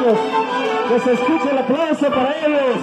muchachos. Que se escuche el aplauso para ellos.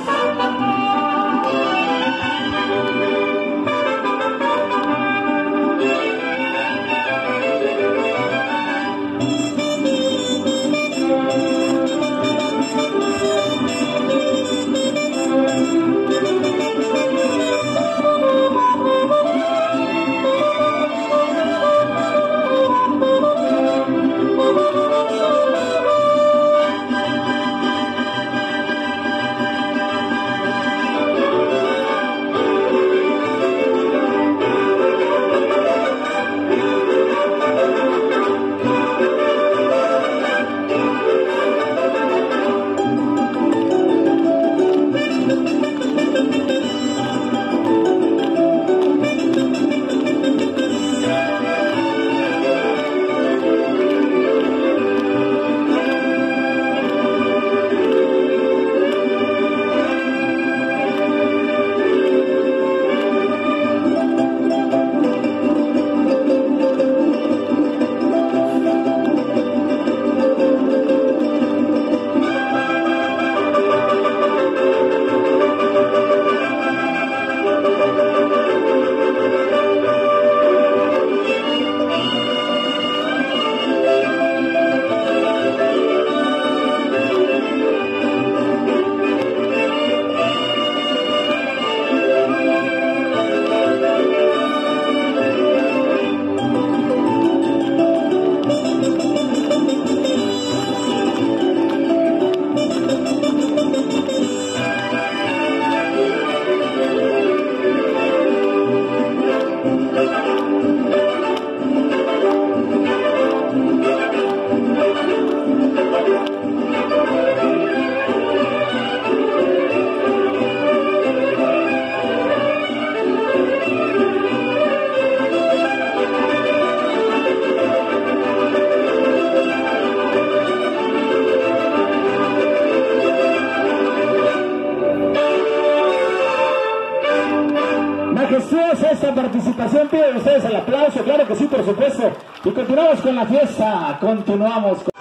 Majestuosa esta participación, piden ustedes el aplauso, claro que sí, por supuesto. Y continuamos con la fiesta, continuamos con...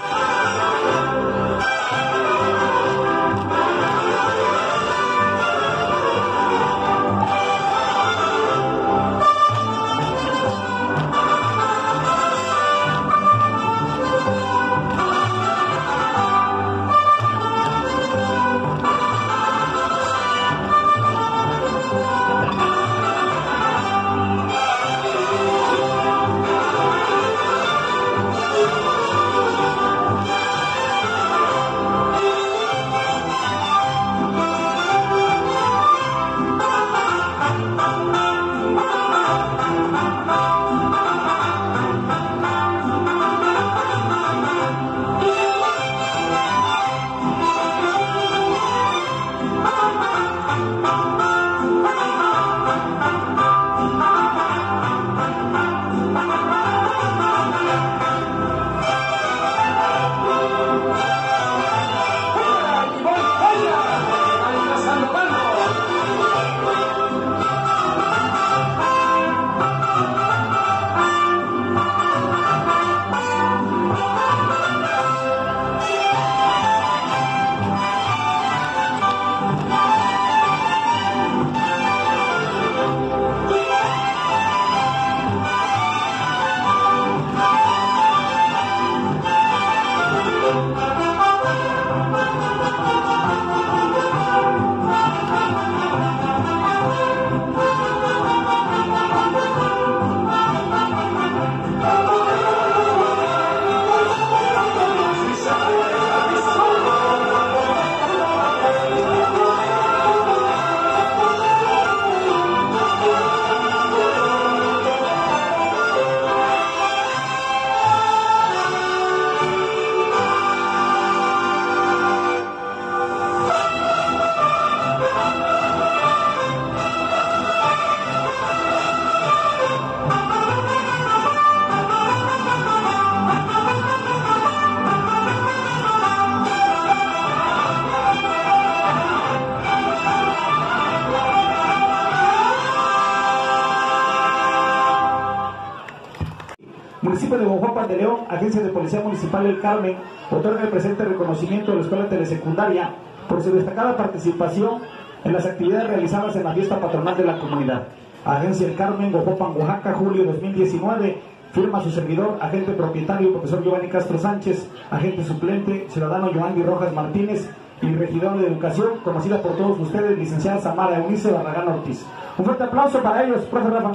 Municipio de Guajuapan de León, Agencia de Policía Municipal del Carmen, otorga el presente reconocimiento a la Escuela Telesecundaria por su destacada participación en las actividades realizadas en la fiesta patronal de la comunidad. Agencia del Carmen, Guajuapan, Oaxaca, julio 2019, firma su servidor, agente propietario, profesor Giovanni Castro Sánchez, agente suplente, ciudadano Joandy Rojas Martínez y regidor de Educación, conocida por todos ustedes, licenciada Samara Eunice Barragán Ortiz. Un fuerte aplauso para ellos, profe Rafa.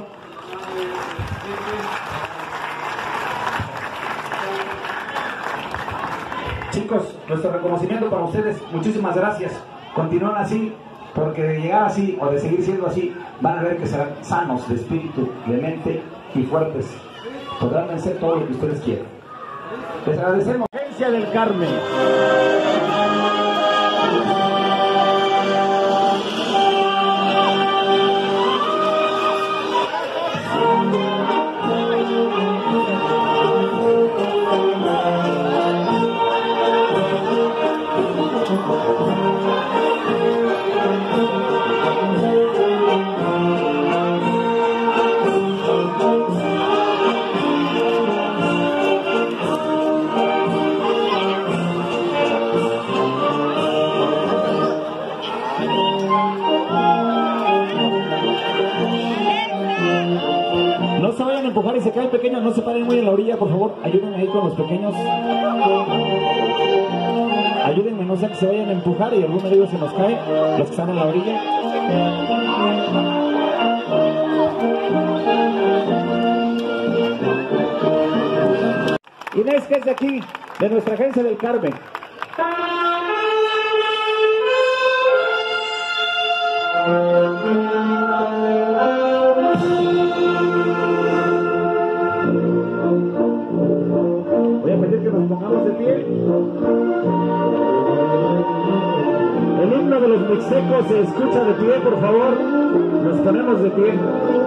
Chicos, nuestro reconocimiento para ustedes, muchísimas gracias. Continúan así, porque de llegar así o de seguir siendo así, van a ver que serán sanos de espíritu, de mente y fuertes. Podrán vencer todo lo que ustedes quieran. Les agradecemos. Agencia del Carmen. No se vayan a empujar y se caen pequeños, no se paren muy en la orilla, por favor, ayúdenme ahí con los pequeños. Ayúdenme, no sea que se vayan a empujar y alguno de ellos se nos cae, los que están en la orilla. Inés, que es de aquí, de nuestra Agencia del Carmen. Voy a pedir que nos pongamos de pie. El himno de los mixtecos se escucha de pie, por favor. Nos ponemos de pie.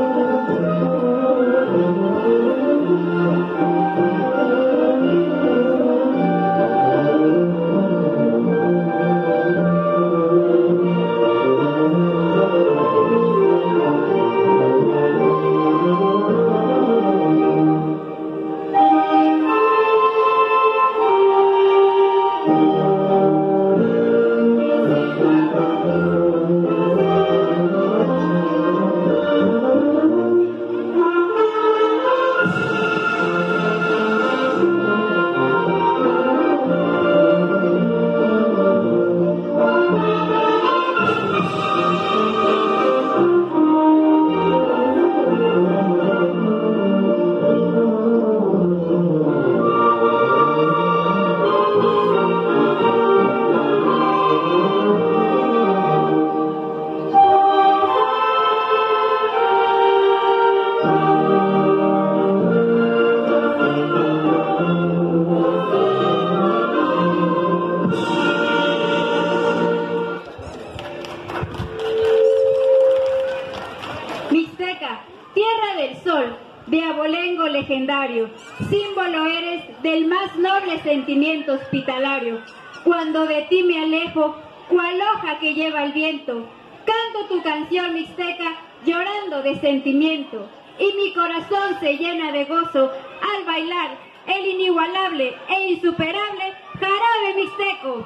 Abolengo legendario, símbolo eres del más noble sentimiento hospitalario. Cuando de ti me alejo, cual hoja que lleva el viento, canto tu canción mixteca llorando de sentimiento, y mi corazón se llena de gozo al bailar el inigualable e insuperable jarabe mixteco.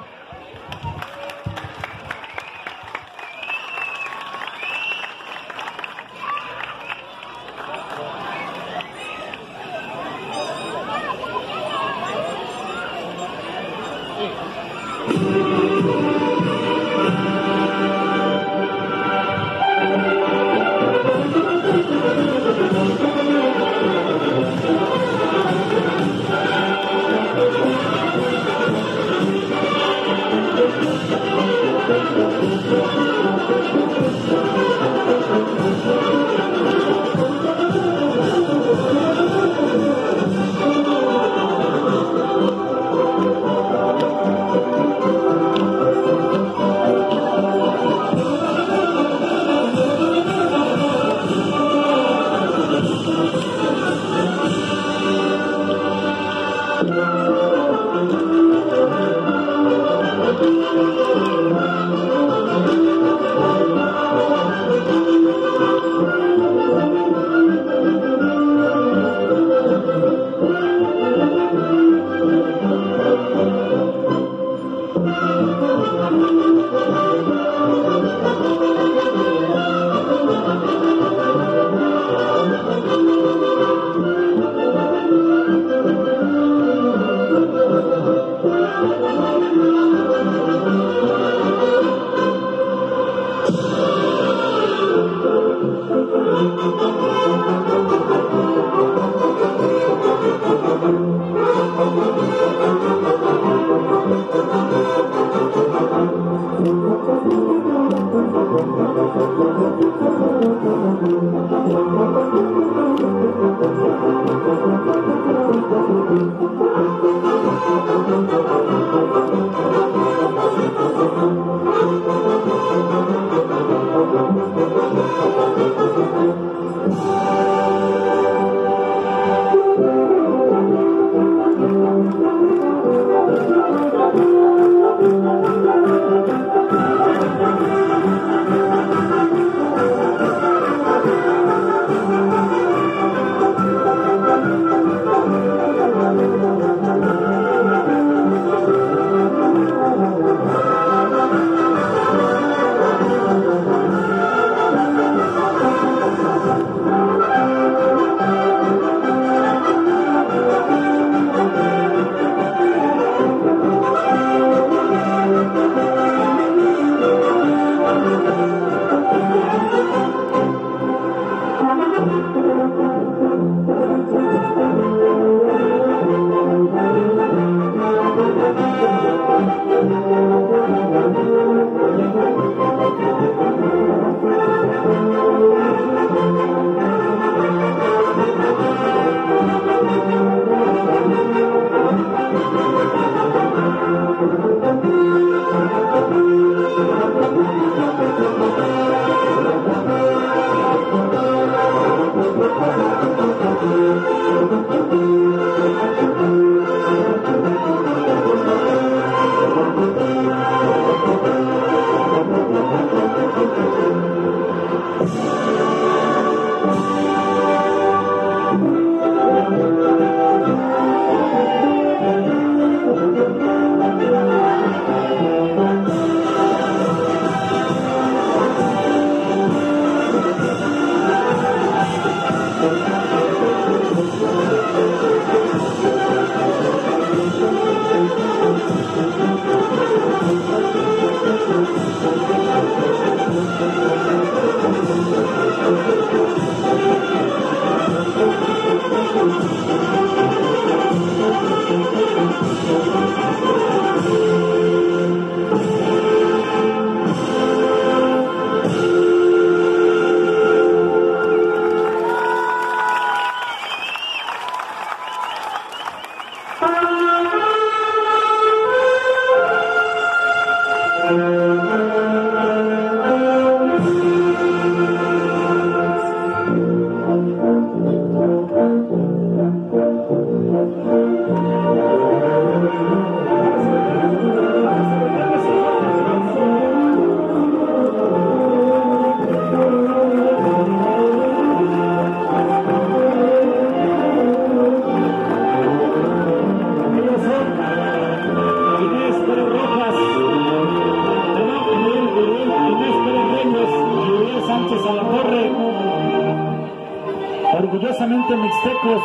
orgullosamente mixtecos,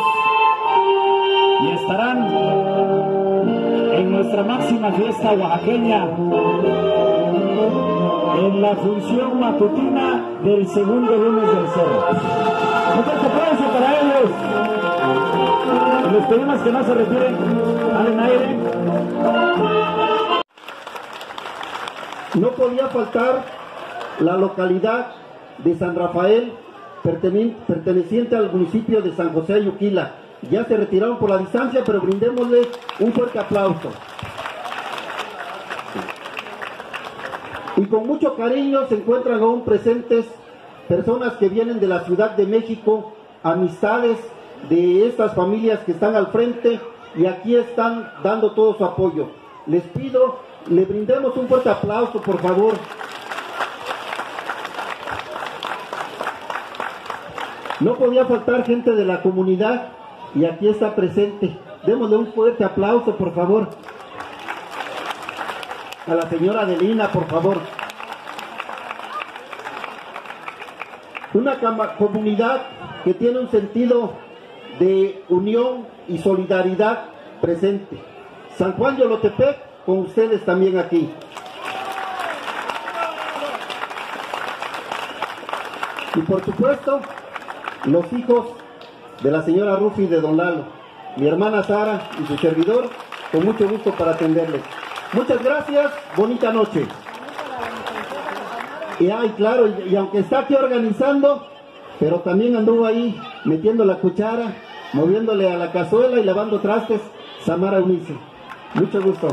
y estarán en nuestra máxima fiesta oaxaqueña, en la función matutina del segundo lunes del cerro. Un fuerte aplauso para ellos. Y les pedimos que no se retiren al aire. No podía faltar la localidad de San Rafael, perteneciente al municipio de San José Ayuquila. Ya se retiraron por la distancia, pero brindémosles un fuerte aplauso. Y con mucho cariño se encuentran aún presentes personas que vienen de la Ciudad de México, amistades de estas familias que están al frente y aquí están dando todo su apoyo. Les pido, le brindemos un fuerte aplauso, por favor. No podía faltar gente de la comunidad y aquí está presente. Démosle un fuerte aplauso, por favor. A la señora Adelina, por favor. Una comunidad que tiene un sentido de unión y solidaridad presente. San Juan Yolotepec, con ustedes también aquí. Y por supuesto, los hijos de la señora Rufi y de don Lalo, mi hermana Sara y su servidor, con mucho gusto para atenderles. Muchas gracias, bonita noche. Y claro, y aunque está aquí organizando, pero también anduvo ahí metiendo la cuchara moviéndole a la cazuela y lavando trastes, Samara Unice. Mucho gusto.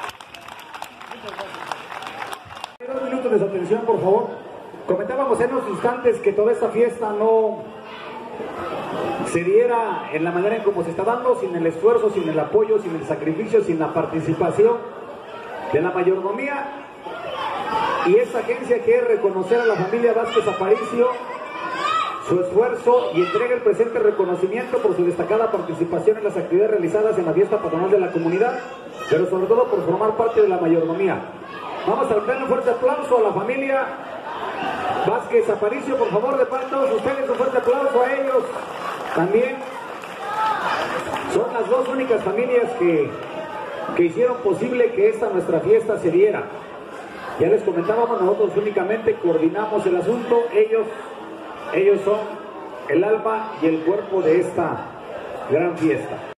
2 minutos de su atención, por favor. Comentábamos en unos instantes que toda esta fiesta no se diera en la manera en cómo se está dando, sin el esfuerzo, sin el apoyo, sin el sacrificio, sin la participación de la mayordomía. Y esta agencia quiere reconocer a la familia Vázquez Aparicio su esfuerzo y entrega el presente reconocimiento por su destacada participación en las actividades realizadas en la fiesta patronal de la comunidad, pero sobre todo por formar parte de la mayordomía. Vamos a darle un fuerte aplauso a la familia Vázquez Aparicio, por favor, de parte de todos ustedes, un fuerte aplauso a ellos. También son las 2 únicas familias que hicieron posible que esta nuestra fiesta se diera. Ya les comentábamos, nosotros únicamente coordinamos el asunto, ellos son el alma y el cuerpo de esta gran fiesta.